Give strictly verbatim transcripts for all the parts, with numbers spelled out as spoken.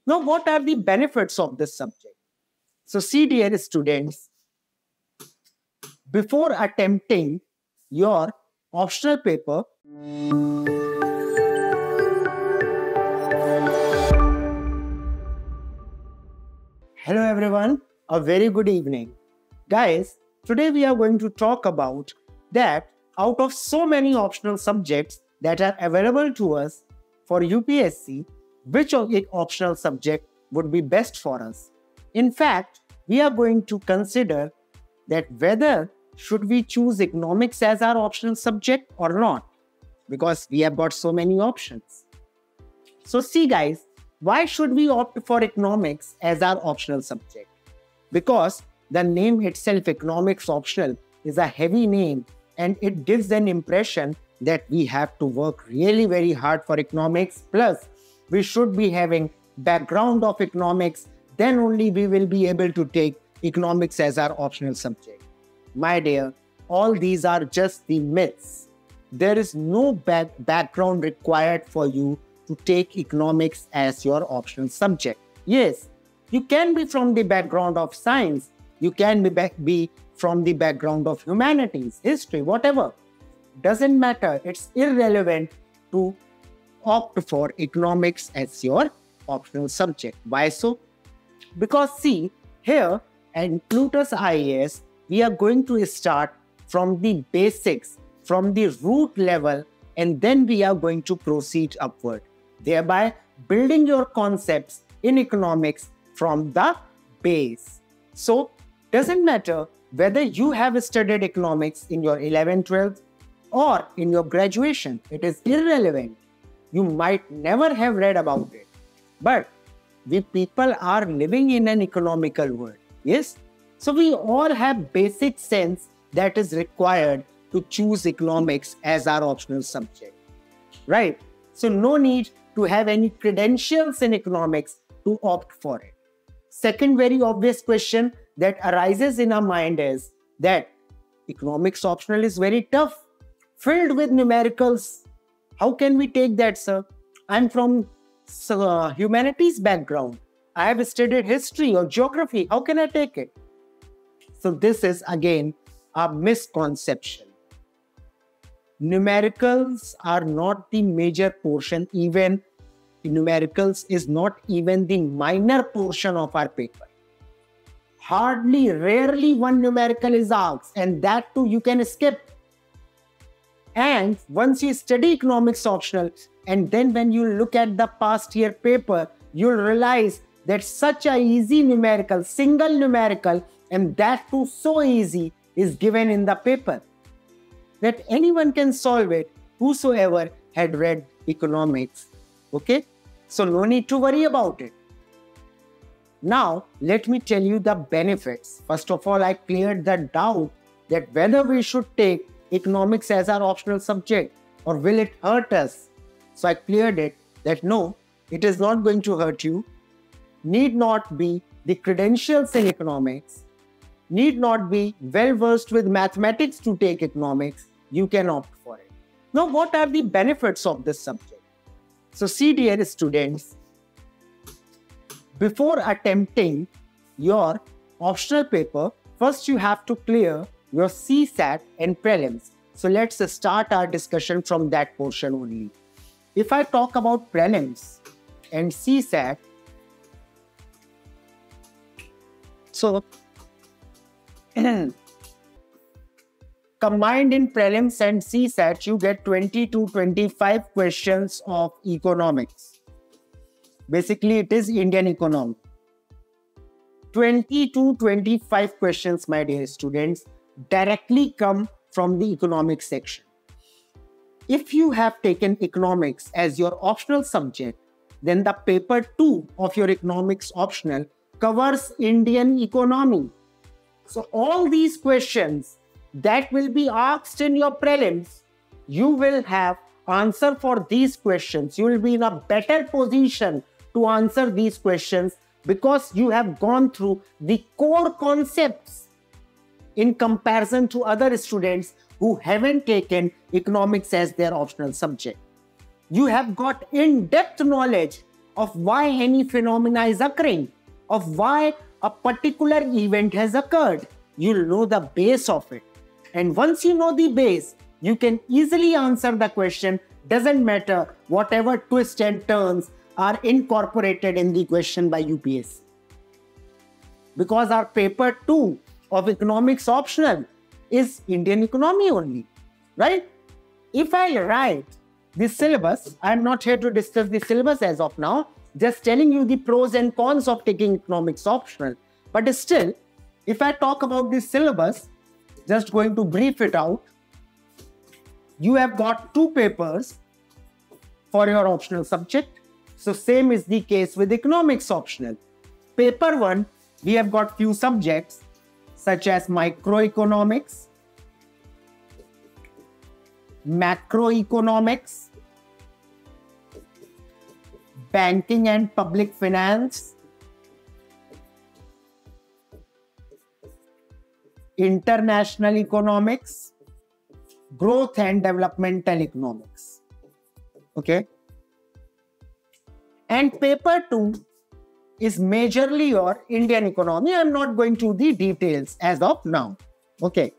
Now, what are the benefits of this subject? So, see, dear students, before attempting your optional paper, hello everyone, a very good evening. Guys, today we are going to talk about that out of so many optional subjects that are available to us for U P S C, which optional subject would be best for us. In fact, we are going to consider that whether should we choose economics as our optional subject or not, because we have got so many options. So see guys, why should we opt for economics as our optional subject? Because the name itself, economics optional, is a heavy name and it gives an impression that we have to work really very hard for economics, plus we should be having background of economics, then only we will be able to take economics as our optional subject. My dear, all these are just the myths. There is no back background required for you to take economics as your optional subject. Yes, you can be from the background of science, you can be, back, be from the background of humanities, history, whatever. Doesn't matter, it's irrelevant to opt for economics as your optional subject. Why so? Because see, here at Plutus I A S, we are going to start from the basics, from the root level, and then we are going to proceed upward, thereby building your concepts in economics from the base. So, doesn't matter whether you have studied economics in your eleventh, twelfth or in your graduation, it is irrelevant. You might never have read about it. But we people are living in an economical world, yes? So we all have basic sense that is required to choose economics as our optional subject, right? So no need to have any credentials in economics to opt for it. Second very obvious question that arises in our mind is that economics optional is very tough, filled with numericals. How can we take that, sir? I'm from uh, humanities background. I have studied history or geography. How can I take it? So this is again a misconception. Numericals are not the major portion, even numericals is not even the minor portion of our paper. Hardly, rarely one numerical is asked, and that too you can skip. And once you study economics optional, and then when you look at the past year paper, you'll realize that such a easy numerical, single numerical, and that too so easy, is given in the paper that anyone can solve it, whosoever had read economics. Okay? So no need to worry about it. Now, let me tell you the benefits. First of all, I cleared the doubt that whether we should take economics as our optional subject or will it hurt us. So I cleared it that no, it is not going to hurt you. Need not be the credentials in economics. Need not be well versed with mathematics to take economics. You can opt for it. Now, what are the benefits of this subject? So see, dear students, before attempting your optional paper, first you have to clear your C SAT and prelims. So let's start our discussion from that portion only. If I talk about prelims and C SAT, so combined in prelims and C SAT, you get twenty to twenty-five questions of economics. Basically, it is Indian economy. twenty to twenty-five questions, my dear students, directly come from the economics section. If you have taken economics as your optional subject, then the paper two of your economics optional covers Indian economy. So all these questions that will be asked in your prelims, you will have answer for these questions. You will be in a better position to answer these questions because you have gone through the core concepts in comparison to other students who haven't taken economics as their optional subject. You have got in-depth knowledge of why any phenomena is occurring, of why a particular event has occurred. You'll know the base of it. And once you know the base, you can easily answer the question. Doesn't matter whatever twists and turns are incorporated in the question by U P S C. Because our paper two of economics optional is Indian economy only, right? If I write the syllabus, I'm not here to discuss the syllabus as of now, just telling you the pros and cons of taking economics optional. But still, if I talk about the syllabus, just going to brief it out, you have got two papers for your optional subject. So same is the case with economics optional. Paper one, we have got few subjects such as microeconomics, macroeconomics, banking and public finance, international economics, growth and developmental economics. Okay. And paper two is majorly your Indian economy. I'm not going to the details as of now. Okay.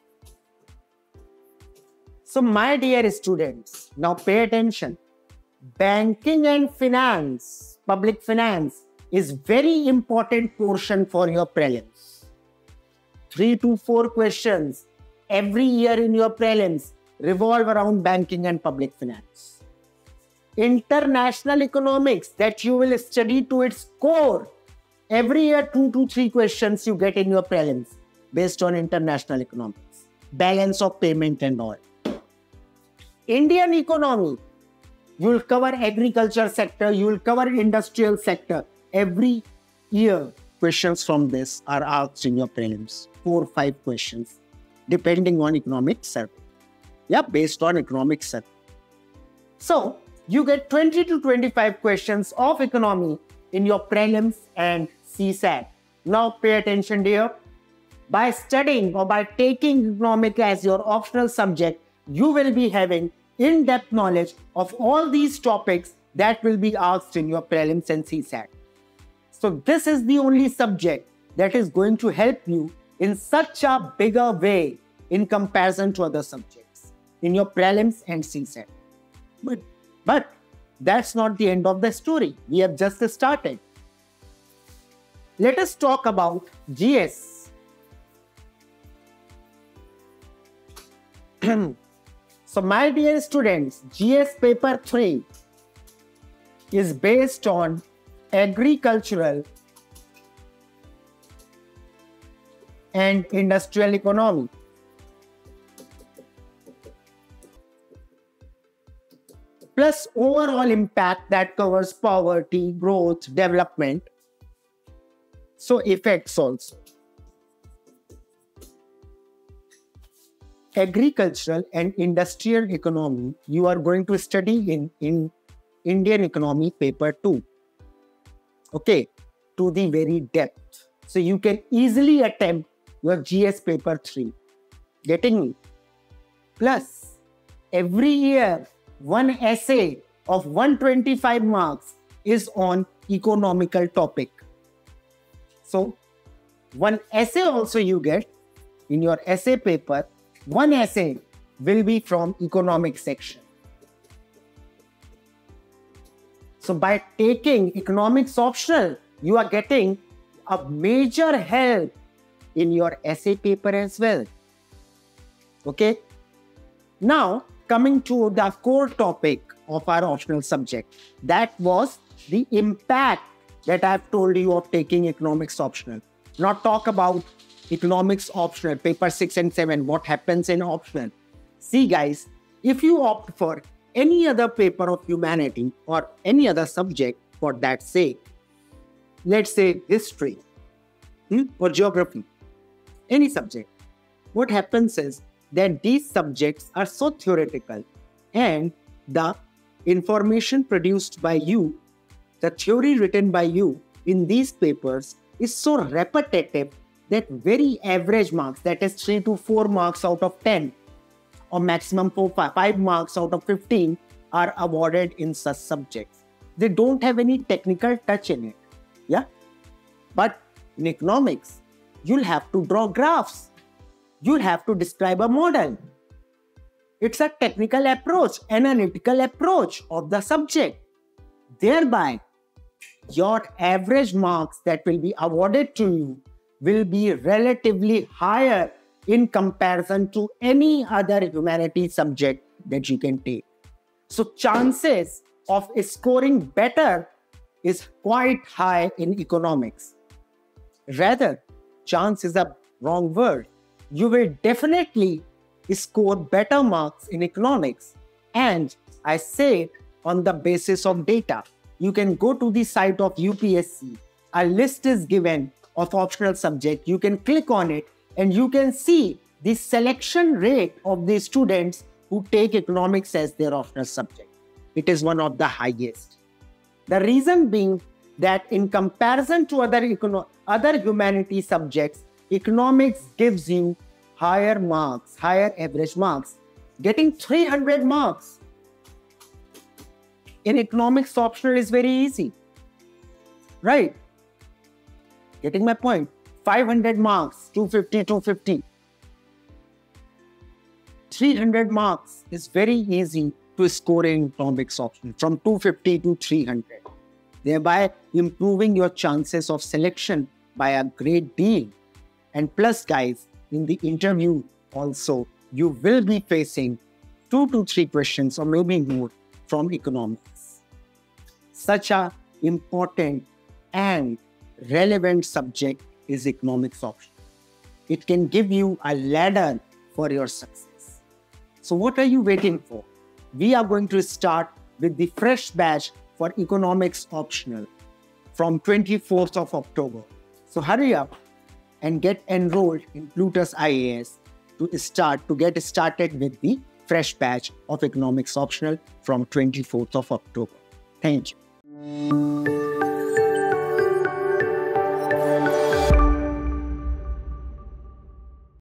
So my dear students, now pay attention. Banking and finance, public finance is very important portion for your prelims. Three to four questions every year in your prelims revolve around banking and public finance. International economics that you will study to its core. Every year, two to three questions you get in your prelims based on international economics. Balance of payment and all. Indian economy, you will cover agriculture sector, you will cover industrial sector. Every year, questions from this are asked in your prelims. Four or five questions, depending on economic survey. Yeah, based on economic survey. So, you get twenty to twenty-five questions of economy in your prelims and C SAT. Now pay attention, dear. By studying or by taking economic as your optional subject, you will be having in-depth knowledge of all these topics that will be asked in your prelims and C SAT. So this is the only subject that is going to help you in such a bigger way in comparison to other subjects in your prelims and C SAT. But But that's not the end of the story. We have just started. Let us talk about G S. So my dear students, G S paper three is based on agricultural and industrial economy. Plus overall impact that covers poverty, growth, development. So effects also. Agricultural and industrial economy, you are going to study in, in Indian economy paper two. Okay, to the very depth. So you can easily attempt your G S paper three. Getting me? Plus, every year, one essay of one hundred twenty-five marks is on economical topic. So, one essay also you get in your essay paper. One essay will be from economic section. So, by taking economics optional, you are getting a major help in your essay paper as well. Okay. Now, coming to the core topic of our optional subject, that was the impact that I've told you of taking economics optional. Now talk about economics optional, paper six and seven, what happens in optional. See guys, if you opt for any other paper of humanity or any other subject for that sake, let's say history hmm, or geography, any subject, what happens is that these subjects are so theoretical and the information produced by you, the theory written by you in these papers is so repetitive that very average marks, that is three to four marks out of ten or maximum four, five, five marks out of fifteen are awarded in such subjects. they don't have any technical touch in it. Yeah. But in economics, you'll have to draw graphs. You'll have to describe a model. It's a technical approach, analytical approach of the subject. Thereby, your average marks that will be awarded to you will be relatively higher in comparison to any other humanities subject that you can take. So chances of scoring better is quite high in economics. Rather, chance is a wrong word. You will definitely score better marks in economics. And I say it on the basis of data. You can go to the site of U P S C. A list is given of optional subject. You can click on it and you can see the selection rate of the students who take economics as their optional subject. It is one of the highest. The reason being that in comparison to other, econo- other humanities subjects, economics gives you higher marks, higher average marks. Getting three hundred marks in economics optional is very easy, right? Getting my point? five hundred marks, two fifty, two fifty. three hundred marks is very easy to score in economics optional, from two fifty to three hundred, thereby improving your chances of selection by a great deal. And plus, guys, in the interview also, you will be facing two to three questions or maybe more from economics. Such a important and relevant subject is economics option. It can give you a ladder for your success. So what are you waiting for? We are going to start with the fresh batch for economics optional from twenty-fourth of October. So hurry up and get enrolled in Plutus I A S to start to get started with the fresh batch of economics optional from twenty-fourth of October. Thank you.